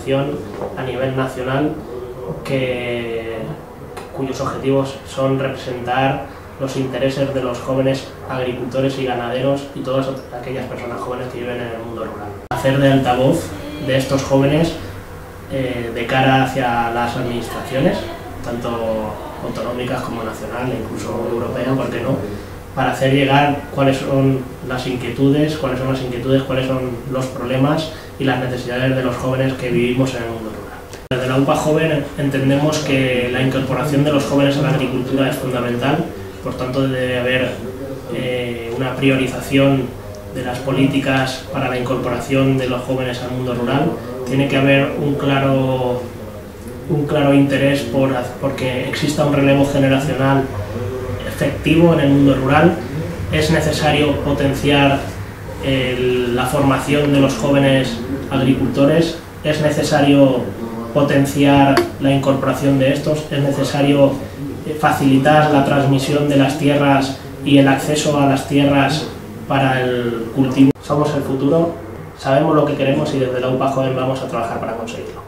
organización a nivel nacional cuyos objetivos son representar los intereses de los jóvenes agricultores y ganaderos y todas aquellas personas jóvenes que viven en el mundo rural. Hacer de altavoz de estos jóvenes de cara hacia las administraciones, tanto autonómicas como nacional e incluso europea, ¿por qué no?, para hacer llegar cuáles son las inquietudes, cuáles son los problemas y las necesidades de los jóvenes que vivimos en el mundo rural. Desde la UPA Joven entendemos que la incorporación de los jóvenes a la agricultura es fundamental, por tanto debe haber una priorización de las políticas para la incorporación de los jóvenes al mundo rural. Tiene que haber un claro interés porque exista un relevo generacional efectivo en el mundo rural. Es necesario potenciar la formación de los jóvenes agricultores, es necesario potenciar la incorporación de estos, es necesario facilitar la transmisión de las tierras y el acceso a las tierras para el cultivo. Somos el futuro, sabemos lo que queremos y desde la UPA Joven vamos a trabajar para conseguirlo.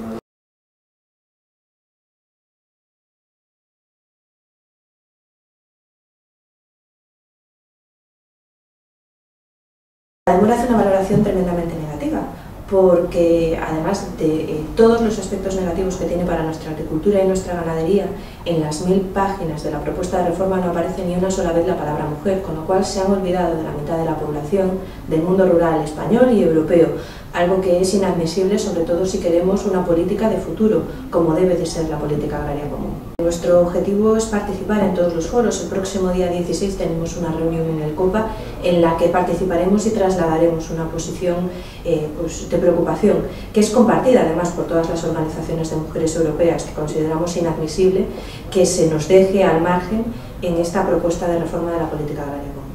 FADEMUR hace una valoración tremendamente negativa, porque además de todos los aspectos negativos que tiene para nuestra agricultura y nuestra ganadería, en las 1000 páginas de la propuesta de reforma no aparece ni una sola vez la palabra mujer, con lo cual se han olvidado de la mitad de la población del mundo rural español y europeo, algo que es inadmisible, sobre todo si queremos una política de futuro, como debe de ser la política agraria común. Nuestro objetivo es participar en todos los foros. El próximo día 16 tenemos una reunión en el COPA en la que participaremos y trasladaremos una posición de preocupación, que es compartida además por todas las organizaciones de mujeres europeas, que consideramos inadmisible que se nos deje al margen en esta propuesta de reforma de la política agraria común.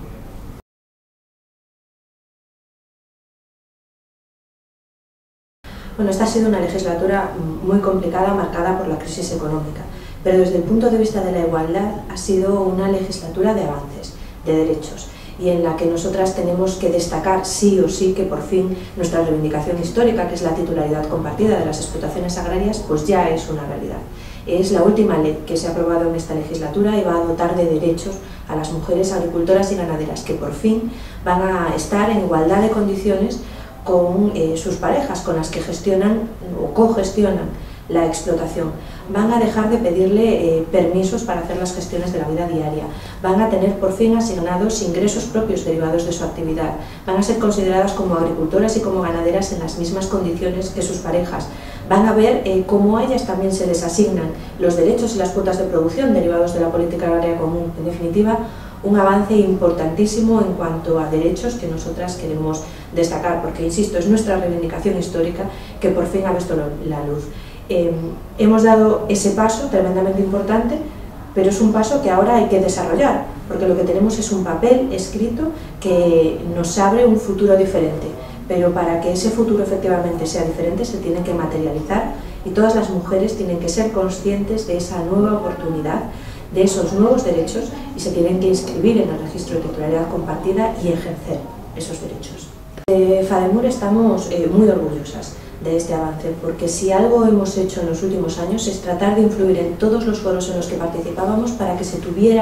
Bueno, esta ha sido una legislatura muy complicada, marcada por la crisis económica, pero desde el punto de vista de la igualdad ha sido una legislatura de avances, de derechos, y en la que nosotras tenemos que destacar sí o sí que por fin nuestra reivindicación histórica, que es la titularidad compartida de las explotaciones agrarias, pues ya es una realidad. Es la última ley que se ha aprobado en esta legislatura y va a dotar de derechos a las mujeres agricultoras y ganaderas, que por fin van a estar en igualdad de condiciones con sus parejas, con las que gestionan o cogestionan la explotación. Van a dejar de pedirle permisos para hacer las gestiones de la vida diaria, van a tener por fin asignados ingresos propios derivados de su actividad, van a ser consideradas como agricultoras y como ganaderas en las mismas condiciones que sus parejas, van a ver cómo a ellas también se les asignan los derechos y las cuotas de producción derivados de la política agraria común. En definitiva, un avance importantísimo en cuanto a derechos que nosotras queremos destacar, porque, insisto, es nuestra reivindicación histórica que por fin ha visto la luz. Hemos dado ese paso tremendamente importante, pero es un paso que ahora hay que desarrollar, porque lo que tenemos es un papel escrito que nos abre un futuro diferente, pero para que ese futuro efectivamente sea diferente se tiene que materializar y todas las mujeres tienen que ser conscientes de esa nueva oportunidad, de esos nuevos derechos, y se tienen que inscribir en el registro de titularidad compartida y ejercer esos derechos. De FADEMUR estamos muy orgullosas de este avance, porque si algo hemos hecho en los últimos años es tratar de influir en todos los foros en los que participábamos para que se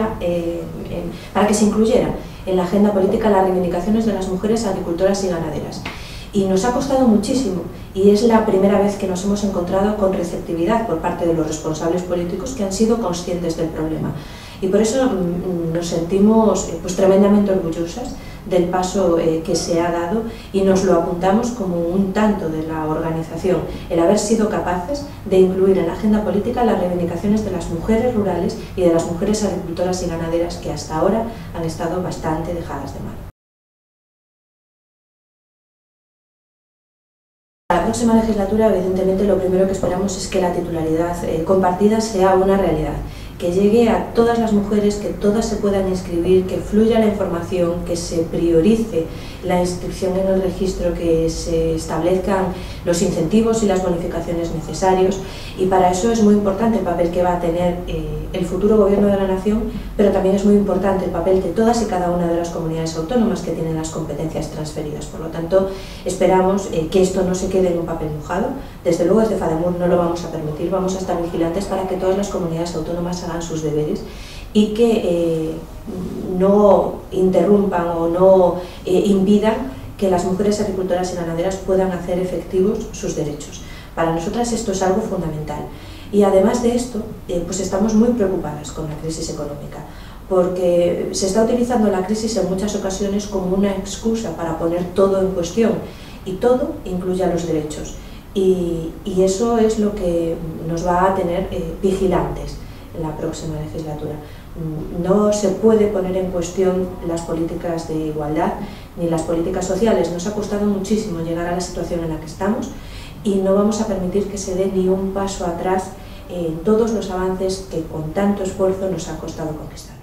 incluyeran en la agenda política las reivindicaciones de las mujeres agricultoras y ganaderas. Y nos ha costado muchísimo, y es la primera vez que nos hemos encontrado con receptividad por parte de los responsables políticos que han sido conscientes del problema. Y por eso nos sentimos tremendamente orgullosas del paso que se ha dado, y nos lo apuntamos como un tanto de la organización, el haber sido capaces de incluir en la agenda política las reivindicaciones de las mujeres rurales y de las mujeres agricultoras y ganaderas que hasta ahora han estado bastante dejadas de mano. Para la próxima legislatura, evidentemente, lo primero que esperamos es que la titularidad compartida sea una realidad que llegue a todas las mujeres, que todas se puedan inscribir, que fluya la información, que se priorice la inscripción en el registro, que se establezcan los incentivos y las bonificaciones necesarios, y para eso es muy importante el papel que va a tener el futuro Gobierno de la Nación, pero también es muy importante el papel de todas y cada una de las comunidades autónomas que tienen las competencias transferidas. Por lo tanto, esperamos que esto no se quede en un papel mojado. Desde luego desde FADEMUR no lo vamos a permitir, vamos a estar vigilantes para que todas las comunidades autónomas hagan sus deberes y que no interrumpan o no impidan que las mujeres agricultoras y ganaderas puedan hacer efectivos sus derechos. Para nosotras esto es algo fundamental. Y además de esto, pues estamos muy preocupadas con la crisis económica, porque se está utilizando la crisis en muchas ocasiones como una excusa para poner todo en cuestión, y todo incluye a los derechos. Y eso es lo que nos va a tener vigilantes en la próxima legislatura. No se puede poner en cuestión las políticas de igualdad ni las políticas sociales. Nos ha costado muchísimo llegar a la situación en la que estamos y no vamos a permitir que se dé ni un paso atrás en todos los avances que con tanto esfuerzo nos ha costado conquistar.